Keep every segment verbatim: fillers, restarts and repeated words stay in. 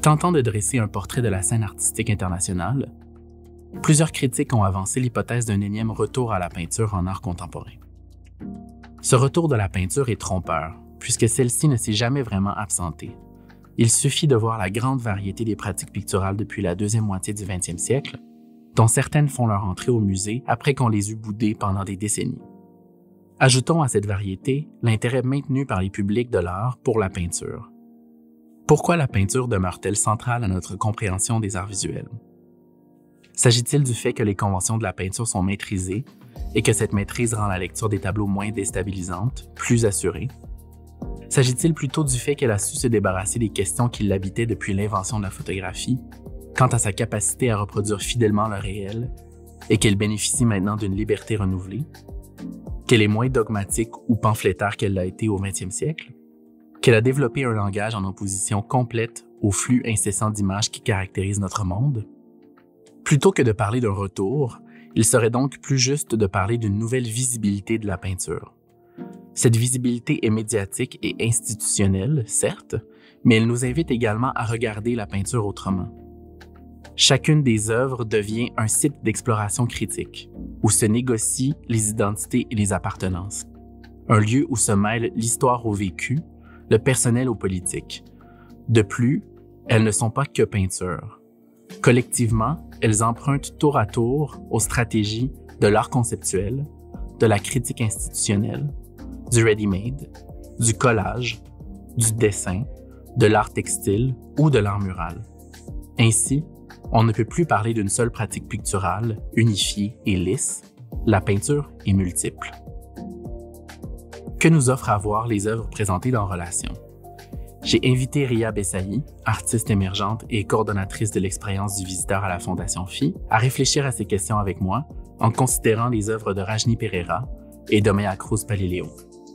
Tentant de dresser un portrait de la scène artistique internationale, plusieurs critiques ont avancé l'hypothèse d'un énième retour à la peinture en art contemporain. Ce retour de la peinture est trompeur, puisque celle-ci ne s'est jamais vraiment absentée. Il suffit de voir la grande variété des pratiques picturales depuis la deuxième moitié du vingtième siècle, dont certaines font leur entrée au musée après qu'on les eut boudées pendant des décennies. Ajoutons à cette variété l'intérêt maintenu par les publics de l'art pour la peinture. Pourquoi la peinture demeure-t-elle centrale à notre compréhension des arts visuels? S'agit-il du fait que les conventions de la peinture sont maîtrisées et que cette maîtrise rend la lecture des tableaux moins déstabilisante, plus assurée? S'agit-il plutôt du fait qu'elle a su se débarrasser des questions qui l'habitaient depuis l'invention de la photographie, quant à sa capacité à reproduire fidèlement le réel, et qu'elle bénéficie maintenant d'une liberté renouvelée? Qu'elle est moins dogmatique ou pamphlétaire qu'elle l'a été au vingtième siècle? Qu'elle a développé un langage en opposition complète au flux incessant d'images qui caractérise notre monde? Plutôt que de parler d'un retour, il serait donc plus juste de parler d'une nouvelle visibilité de la peinture. Cette visibilité est médiatique et institutionnelle, certes, mais elle nous invite également à regarder la peinture autrement. Chacune des œuvres devient un site d'exploration critique, où se négocient les identités et les appartenances. Un lieu où se mêle l'histoire au vécu, le personnel au politique. De plus, elles ne sont pas que peinture. Collectivement, elles empruntent tour à tour aux stratégies de l'art conceptuel, de la critique institutionnelle, du ready-made, du collage, du dessin, de l'art textile ou de l'art mural. Ainsi, on ne peut plus parler d'une seule pratique picturale, unifiée et lisse. La peinture est multiple. Que nous offrent à voir les œuvres présentées dans Relation? J'ai invité Ria Bessayi, artiste émergente et coordonnatrice de l'expérience du visiteur à la Fondation F I, à réfléchir à ces questions avec moi en considérant les œuvres de Rajni Pereira et Domea Cruz Palileo.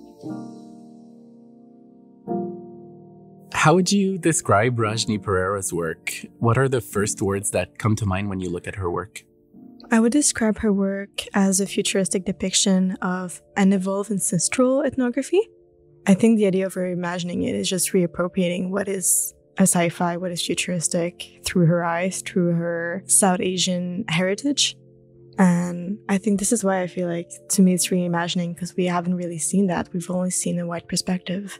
How would you describe Rajni Pereira's work? What are the first words that come to mind when you look at her work? I would describe her work as a futuristic depiction of an evolved ancestral ethnography. I think the idea of reimagining it is just reappropriating what is a sci-fi, what is futuristic through her eyes, through her South Asian heritage. And I think this is why I feel like, to me, it's reimagining, because we haven't really seen that. We've only seen a white perspective.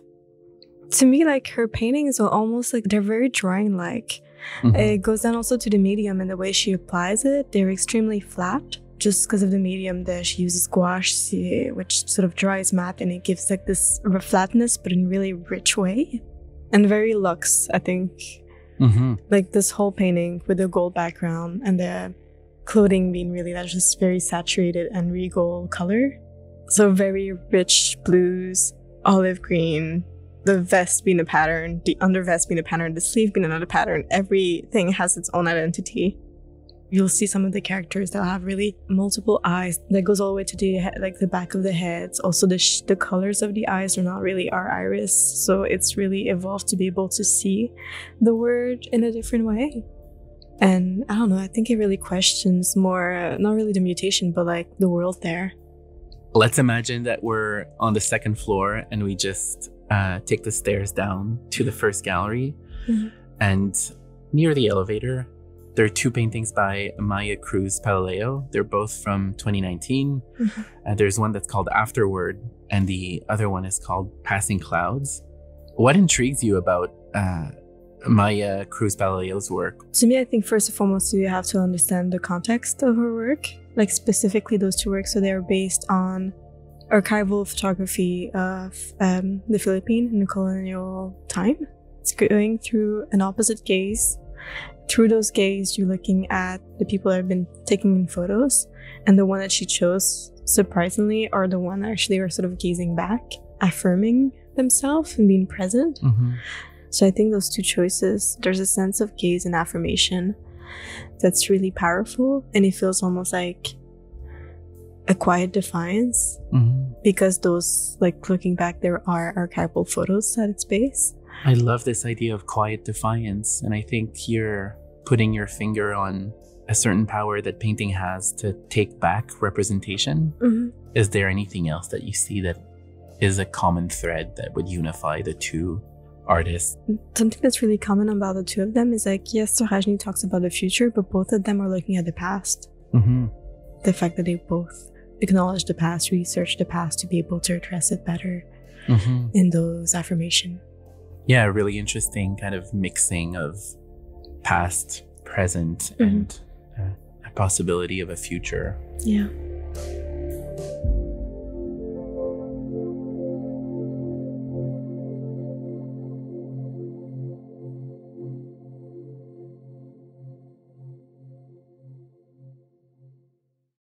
To me, like, her paintings are almost like, they're very drawing-like. Mm-hmm. It goes down also to the medium and the way she applies it. They're extremely flat, just because of the medium that she uses gouache, which sort of dries matte, and it gives like this flatness, but in a really rich way. And very luxe, I think. Mm-hmm. Like this whole painting with the gold background and the clothing being really, that's just very saturated and regal color. So very rich blues, olive green, the vest being a pattern, the undervest being a pattern, the sleeve being another pattern. Everything has its own identity. You'll see some of the characters that have really multiple eyes that goes all the way to the head, like the back of the heads. Also, the sh- the colors of the eyes are not really our iris, so it's really evolved to be able to see the word in a different way. And I don't know, I think it really questions more, uh, not really the mutation, but like the world there. Let's imagine that we're on the second floor and we just uh, take the stairs down to the first gallery. Mm-hmm. And near the elevator, there are two paintings by Maya Cruz Palileo. They're both from twenty nineteen. Mm-hmm. Uh, there's one that's called Afterward, and the other one is called Passing Clouds. What intrigues you about uh, Maya Cruz Palileo's work? To me, I think first and foremost, you have to understand the context of her work, like specifically those two works. So they're based on archival photography of um, the Philippines in the colonial time. It's going through an opposite gaze. Through those gaze, you're looking at the people that have been taking in photos, and the one that she chose, surprisingly, are the one that actually are sort of gazing back, affirming themselves and being present. Mm-hmm. So I think those two choices, there's a sense of gaze and affirmation that's really powerful, and it feels almost like a quiet defiance, mm-hmm. because those, like, looking back, there are archival photos at its base. I love this idea of quiet defiance, and I think you're putting your finger on a certain power that painting has to take back representation. Mm-hmm. Is there anything else that you see that is a common thread that would unify the two artists. Something that's really common about the two of them is like, yes, Surajni talks about the future, but both of them are looking at the past. Mm-hmm. The fact that they both acknowledge the past, research the past to be able to address it better Mm-hmm. in those affirmations. Yeah, really interesting kind of mixing of past, present, Mhm. and uh, a possibility of a future. Yeah.